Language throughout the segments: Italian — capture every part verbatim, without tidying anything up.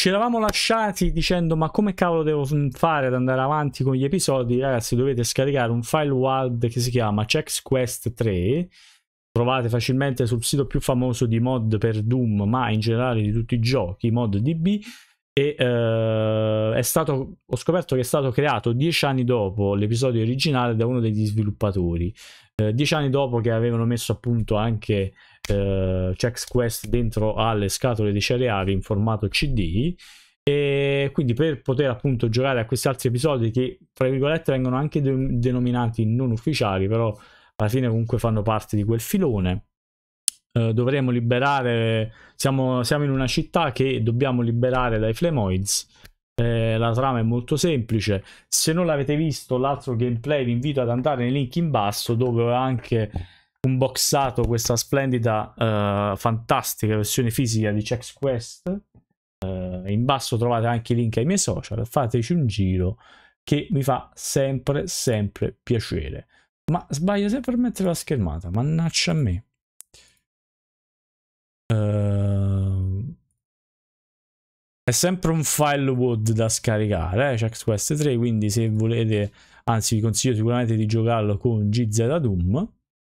ci eravamo lasciati dicendo ma come cavolo devo fare ad andare avanti con gli episodi? Ragazzi, dovete scaricare un file W A R D che si chiama Chex Quest tre, trovate facilmente sul sito più famoso di mod per Doom, ma in generale di tutti i giochi, ModDB, e uh, è stato, ho scoperto che è stato creato dieci anni dopo l'episodio originale da uno degli sviluppatori, uh, dieci anni dopo che avevano messo a punto anche uh, Chex Quest dentro alle scatole dei cereali in formato C D, e quindi per poter appunto giocare a questi altri episodi che tra virgolette vengono anche de- denominati non ufficiali, però alla fine comunque fanno parte di quel filone. Uh, dovremo liberare, siamo, siamo in una città che dobbiamo liberare dai Flemoids. Eh, la trama è molto semplice. Se non l'avete visto l'altro gameplay, vi invito ad andare nei link in basso, dove ho anche unboxato questa splendida uh, fantastica versione fisica di Chex Quest. Uh, in basso trovate anche i link ai miei social, fateci un giro che mi fa sempre sempre piacere. Ma sbaglio sempre a mettere la schermata, mannaggia a me. Uh, è sempre un file W O D da scaricare, eh, Chex Quest tre, quindi se volete, anzi vi consiglio sicuramente di giocarlo con G Z Doom.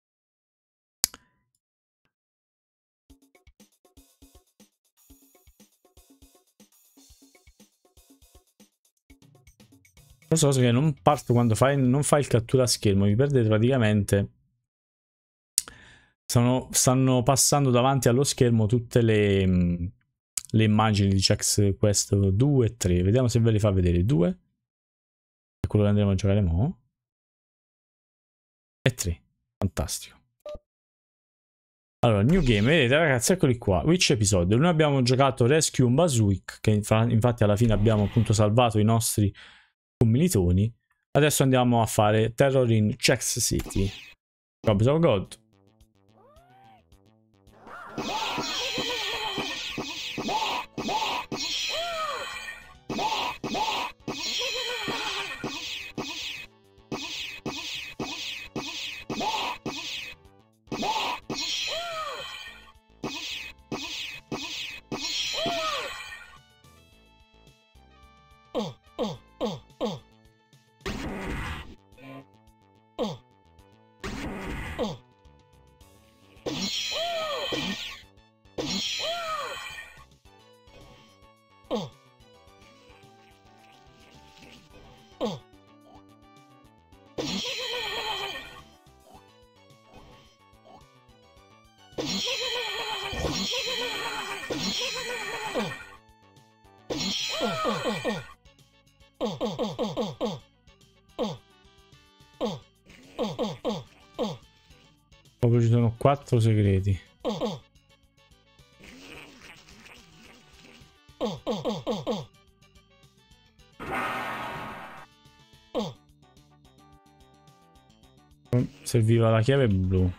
Lo so che non parto quando fai, non fai il cattura schermo, vi perdete praticamente. Stanno, stanno passando davanti allo schermo tutte le, le immagini di Chex Quest due e tre. Vediamo se ve le fa vedere. due è quello che andremo a giocare mo. E tre, fantastico. Allora, new game, vedete ragazzi, eccoli qua. Which episode? Noi abbiamo giocato Rescue on Bazook, che infatti alla fine abbiamo appunto salvato i nostri commilitoni. Adesso andiamo a fare Terror in Chex City. Jobs of God. Proprio ci sono quattro segreti. Serviva la chiave blu.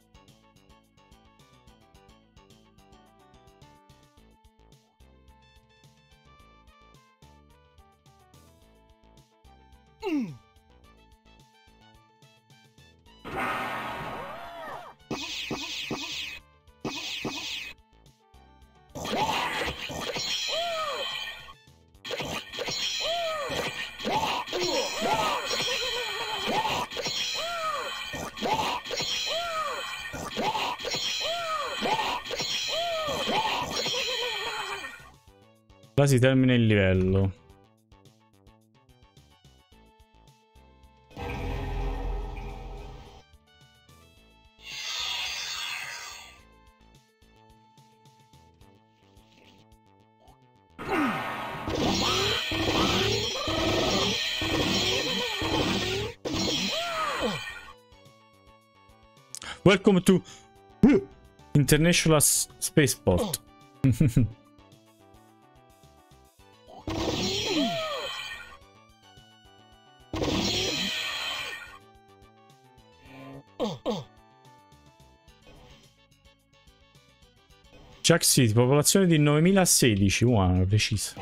Là si termina il livello. Welcome to International Spaceport. Chex City, popolazione di novemilasedici, wow, preciso.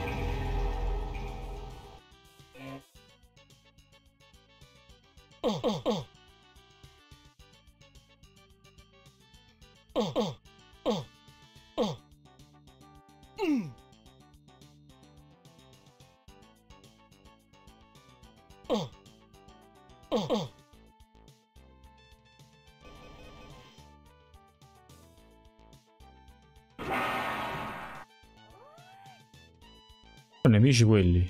Sono nemici quelli.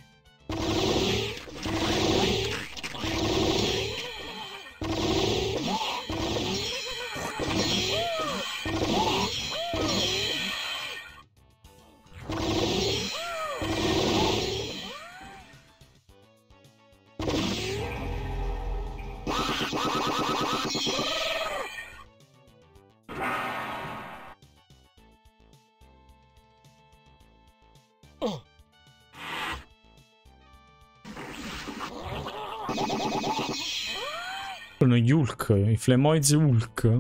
Sono gli Hulk, i Flemoids Hulk.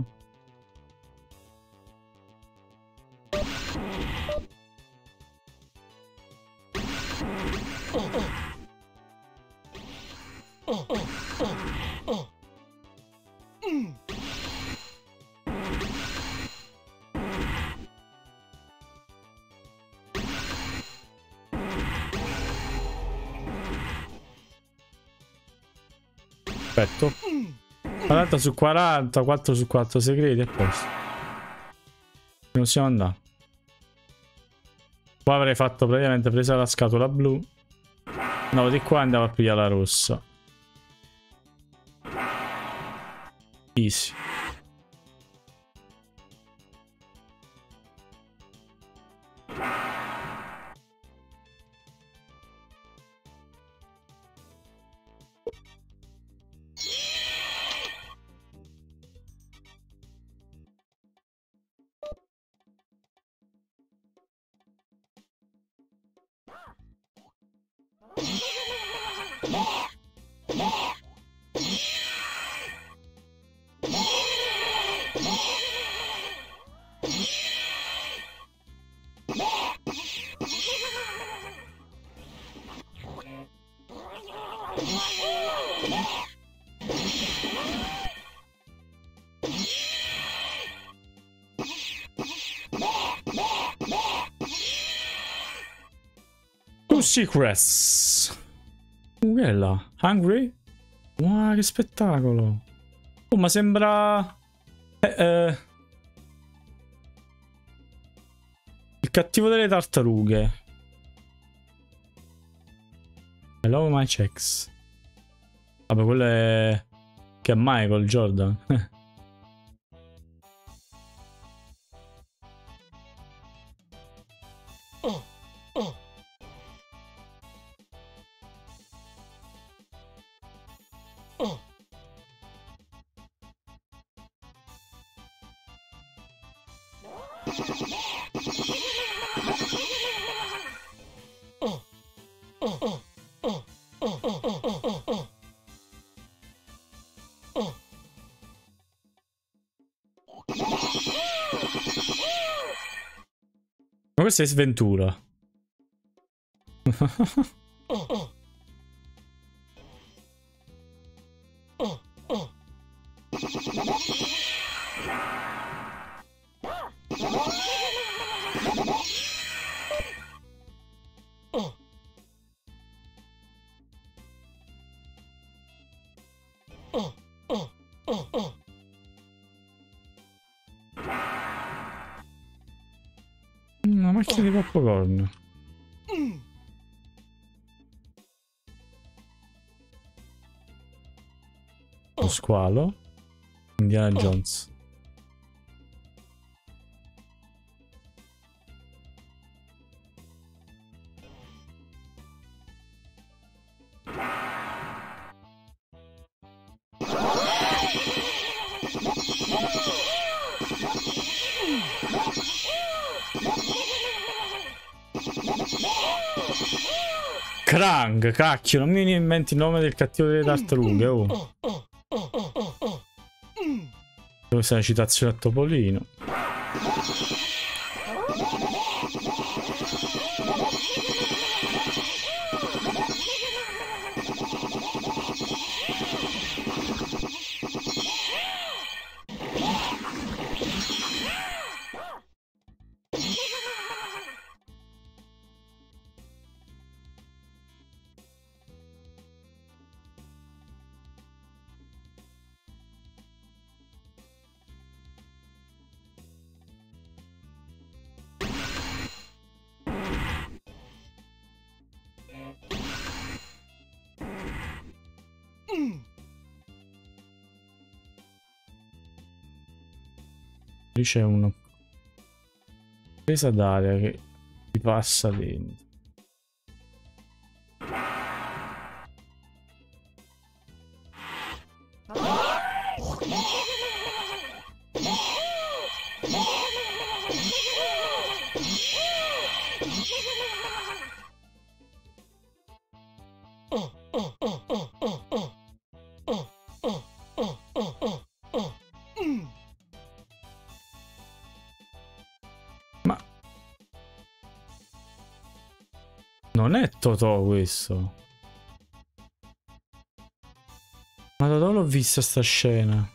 Perfetto. quaranta su quaranta, quattro su quattro segreti a posto. Non siamo andati. Qua avrei fatto praticamente presa la scatola blu. No, di qua andavo a pigliare la rossa. Easy. Two Secrets. Uh, che è là? Hungry? Wow, che spettacolo. Oh, ma sembra... Eh, eh... Il cattivo delle tartarughe. Hello my checks. Vabbè, quello è... Che è Michael Jordan. Ma questa è sventura. Una macchina di popcorn. Lo squalo. Indiana Jones. Krang, cacchio, non mi inventi il nome del cattivo delle tartarughe, oh. Questa è una citazione a Topolino. Lì c'è una presa d'aria che ti passa dentro. Ma non è Totò questo. Ma da dove l'ho vista sta scena?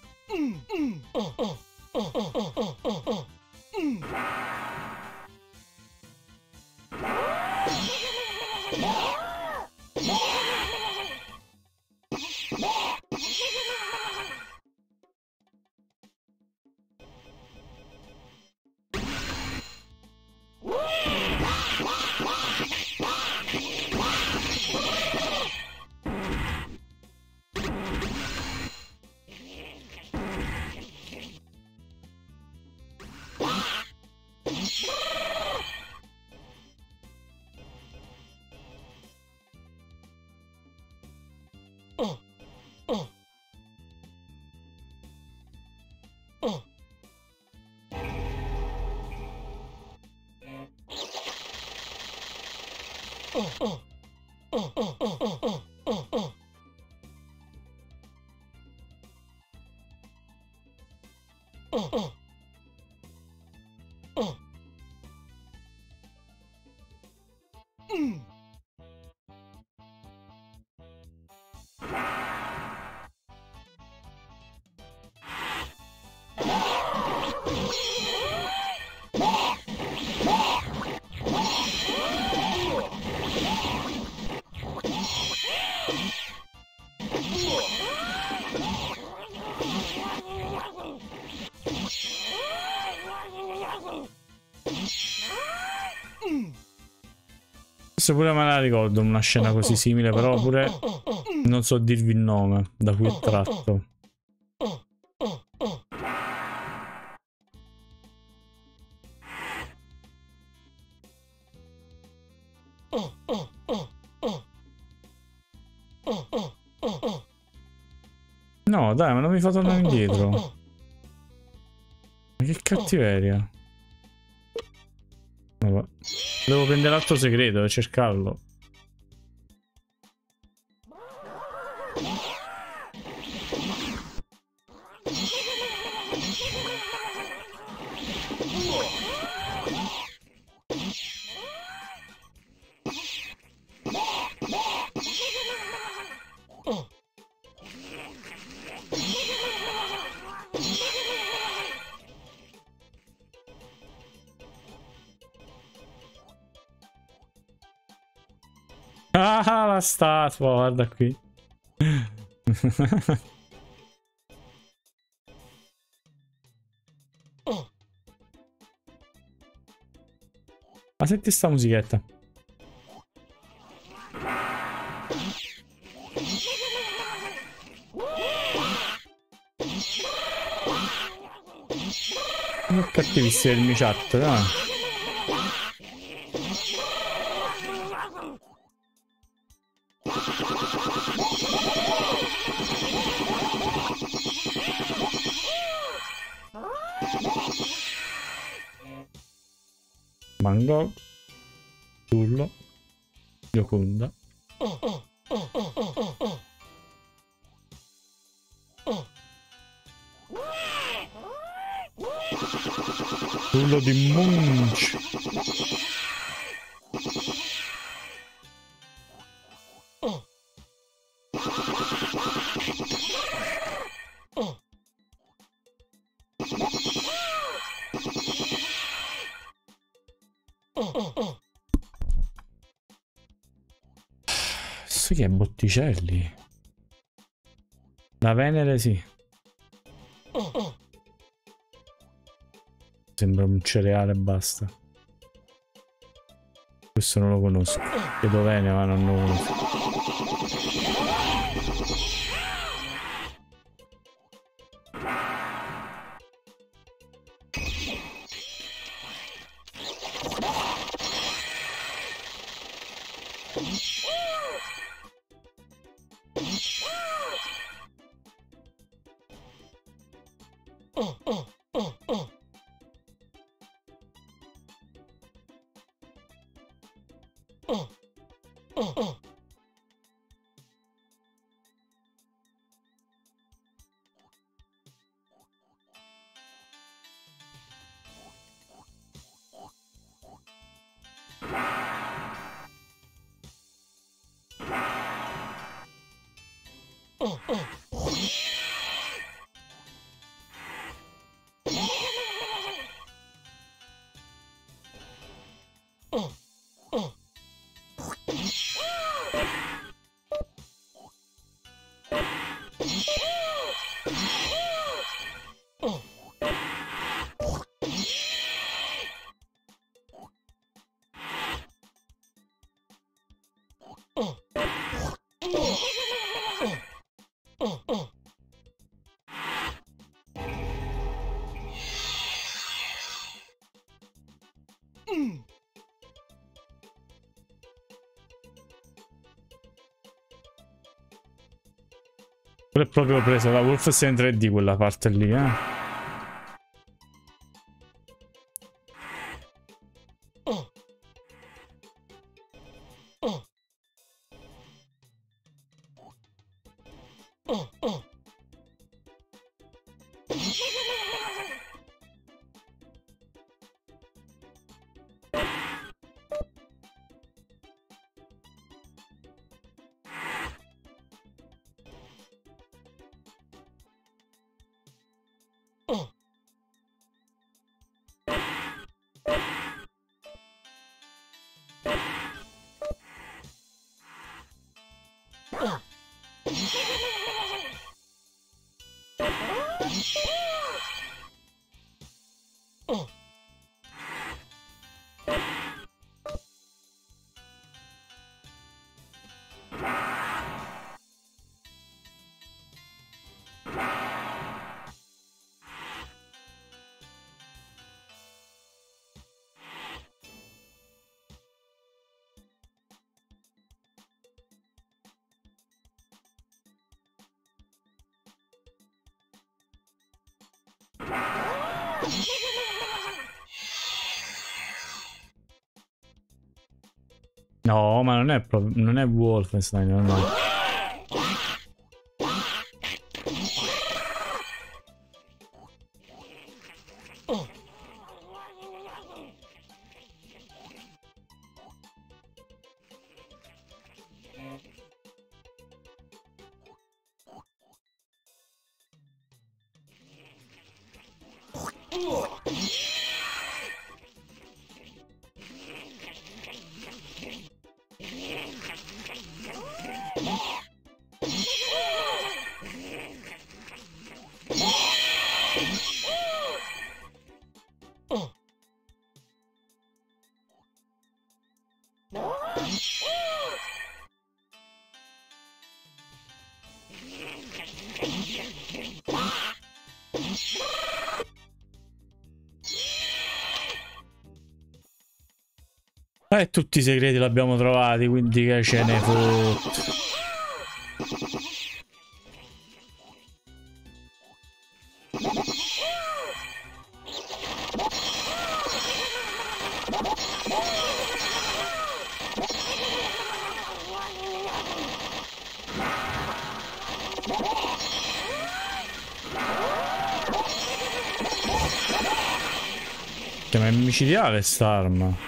Pure me la ricordo una scena così simile, però pure non so dirvi il nome da cui è tratto. No dai, ma non mi fa tornare indietro. Ma che cattiveria. Vabbè. Devo prendere l'altro segreto e cercarlo. Ah, la statua, guarda qui. Ma senti sta musichetta. Non cattivissimo il mio chat, no? Mango, Tullo, Gioconda. Tullo di Munch. Sì, che Botticelli. La Venere sì. Sembra un cereale e basta. Questo questo non lo conosco. Che dov'è, ma non lo conosco. È proprio presa da Wolfenstein tre D quella parte lì, eh. No, ma non è proprio, non è Wolfenstein, no, no. E eh, tutti i segreti l'abbiamo trovati, quindi che ce ne fotte. Che ma è micidiale st'arma.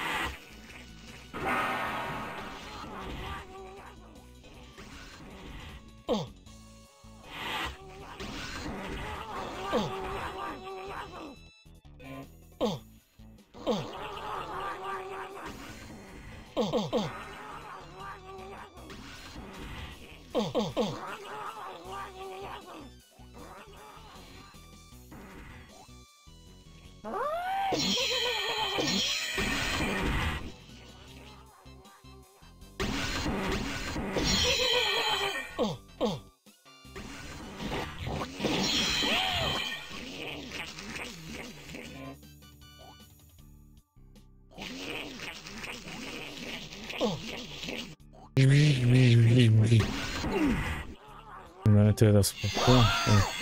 Veramente da aspetto. Eh.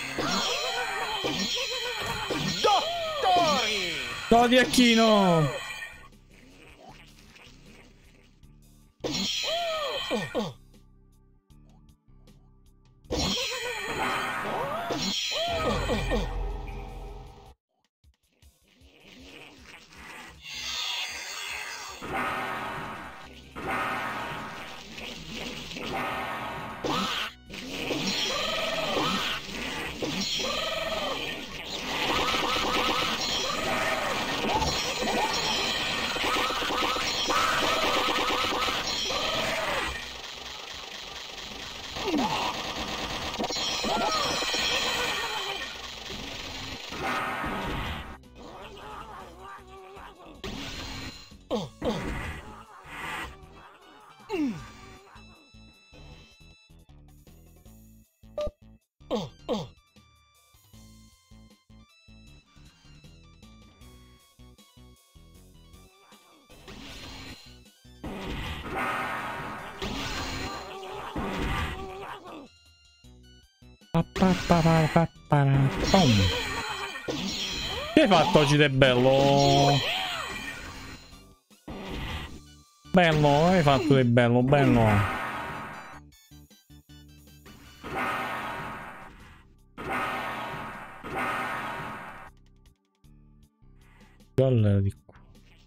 Dottori! Dodi Acchino! Che hai fatto oggi del bello? Bello, hai fatto del bello, bello. Gol di qua.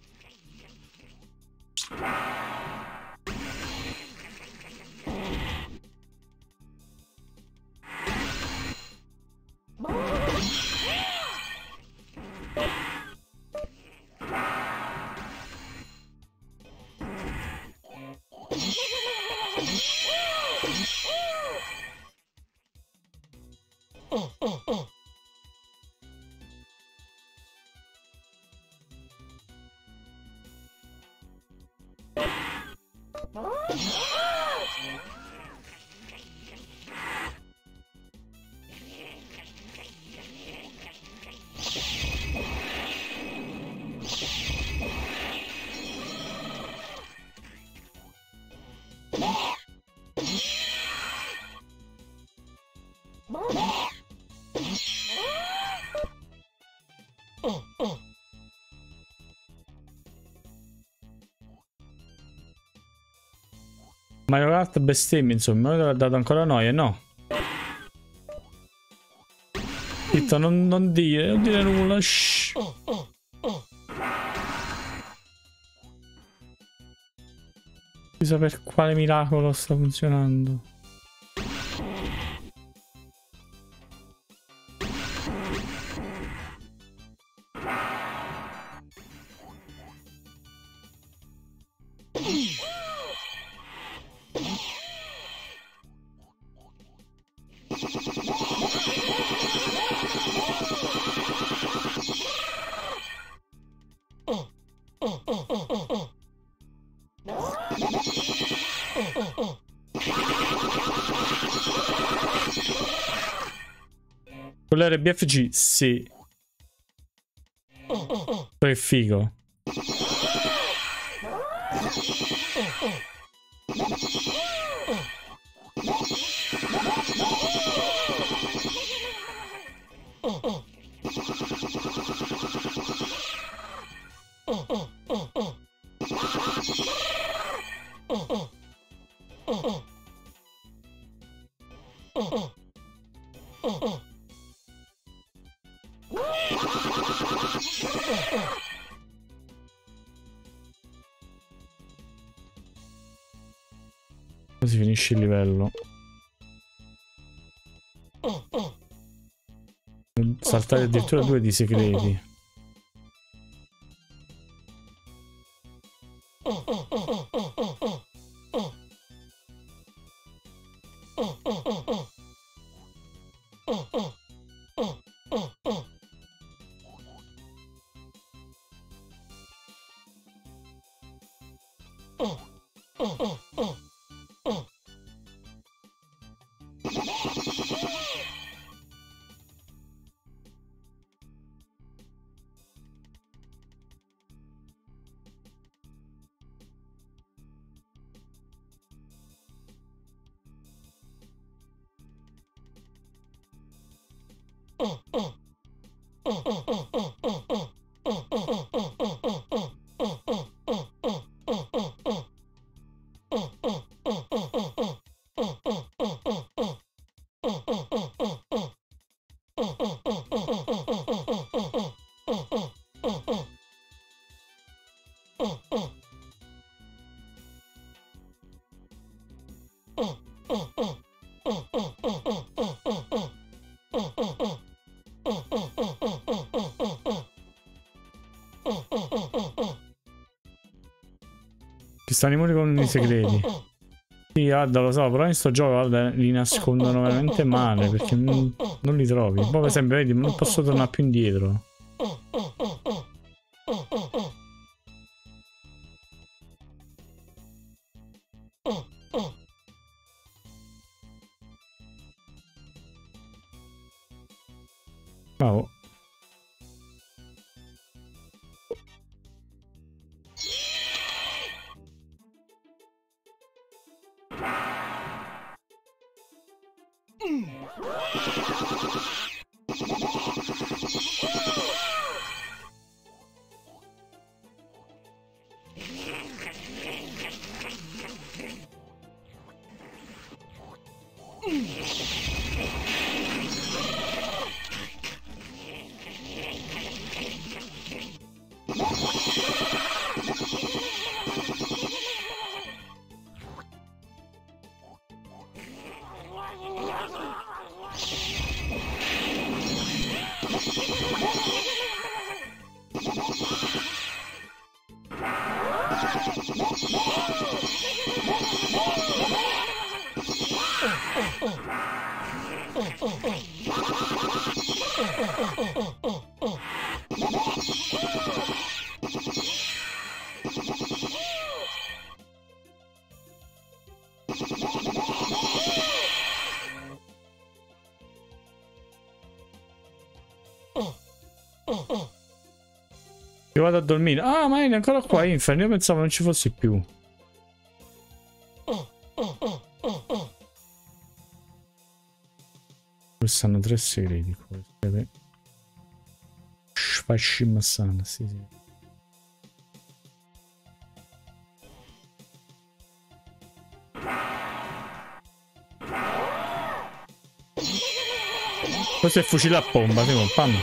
Mario Kart bestemmia, insomma, non ha dato ancora noia, no? Zitto, non, non dire, non dire nulla, shh. Chissà per quale miracolo sta funzionando. Con l'R B F G, sì. Che figo. Così finisce il livello. Saltare addirittura due di segreti. Ci stanno i muri con i segreti. Sì, guarda, lo so, però in sto gioco, guarda, li nascondono veramente male, perché non, non li trovi. Poi, per esempio, vedi, non posso tornare più indietro. Bravo. Io vado a dormire. Ah, ma è ancora qua, Infern. Io pensavo non ci fossi più. Questi hanno tre segreti. Shfashimasan, sì, sì. Questo è il fucile a pompa, tipo, pam.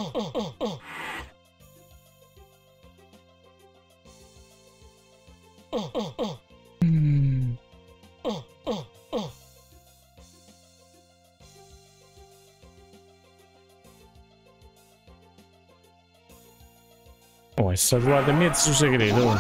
Mm. Oh, è statuato mezzo segreto.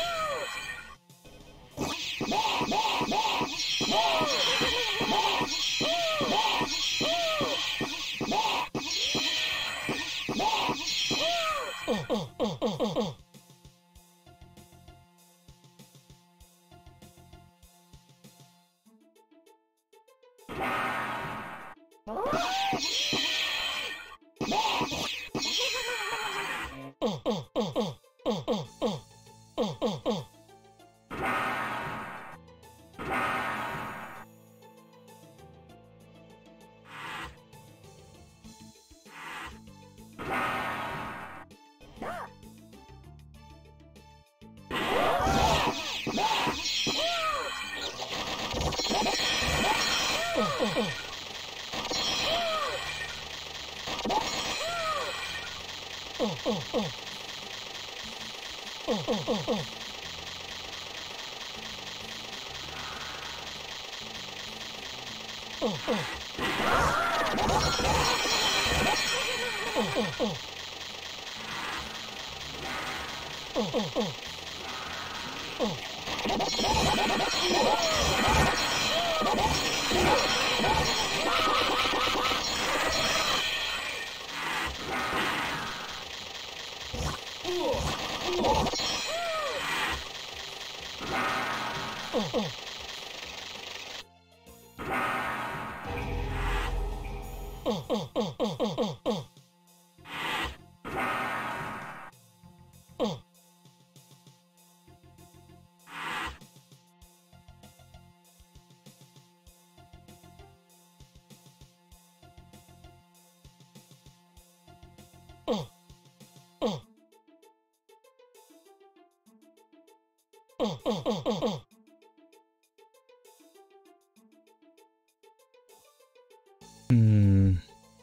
Mm.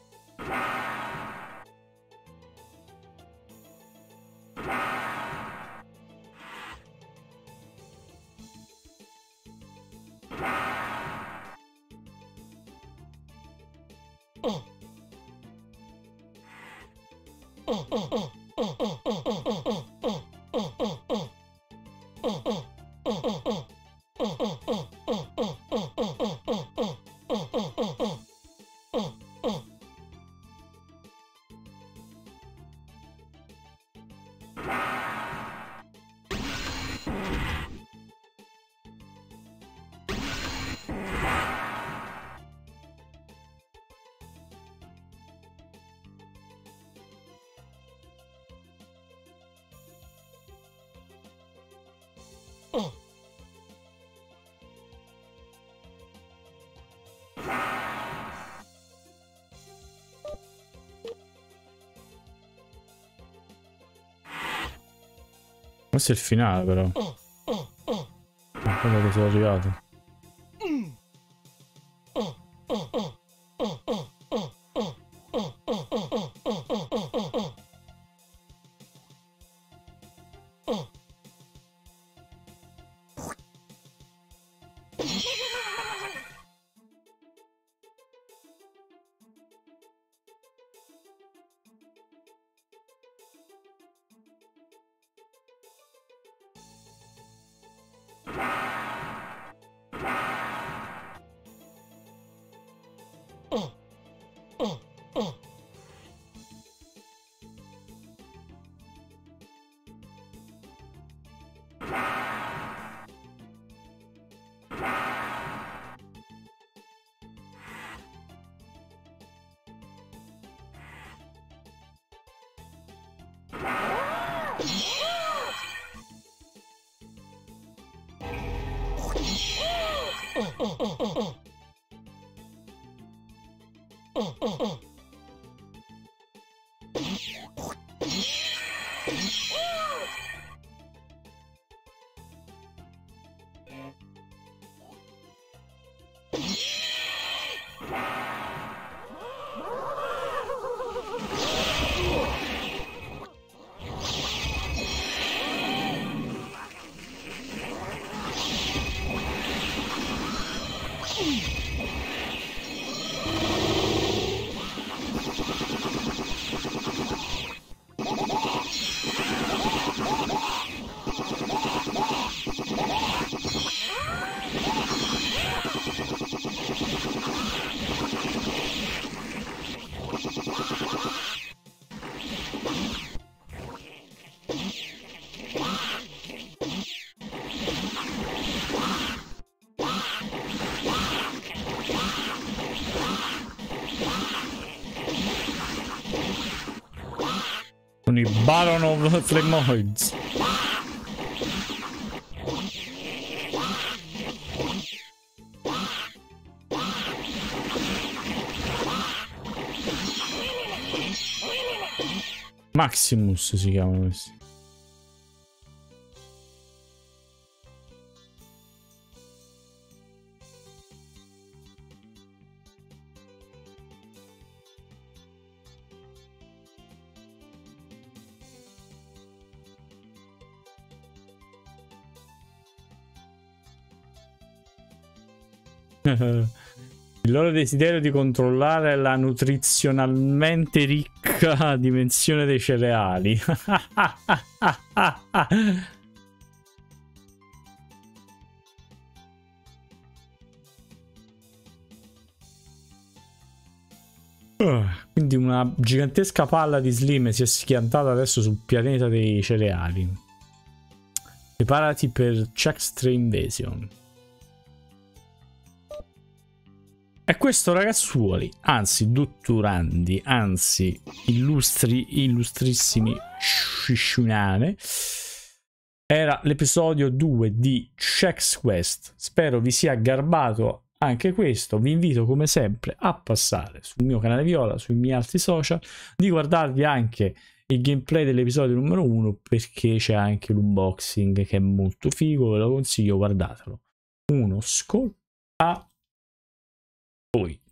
Questo è il finale però. È quello che sono arrivato. Baron of Flemoids. Maximus si chiamano questi. Il loro desiderio di controllare la nutrizionalmente ricca dimensione dei cereali. Quindi una gigantesca palla di slime si è schiantata adesso sul pianeta dei cereali. Preparati per Checkstra Invasion. E questo, ragazzuoli, anzi dottorandi, anzi illustri, illustrissimi scisciunane, era l'episodio due di Chex Quest. Spero vi sia garbato anche questo. Vi invito come sempre a passare sul mio canale Viola, sui miei altri social, di guardarvi anche il gameplay dell'episodio numero uno, perché c'è anche l'unboxing che è molto figo, ve lo consiglio, guardatelo. Uno skol a voi.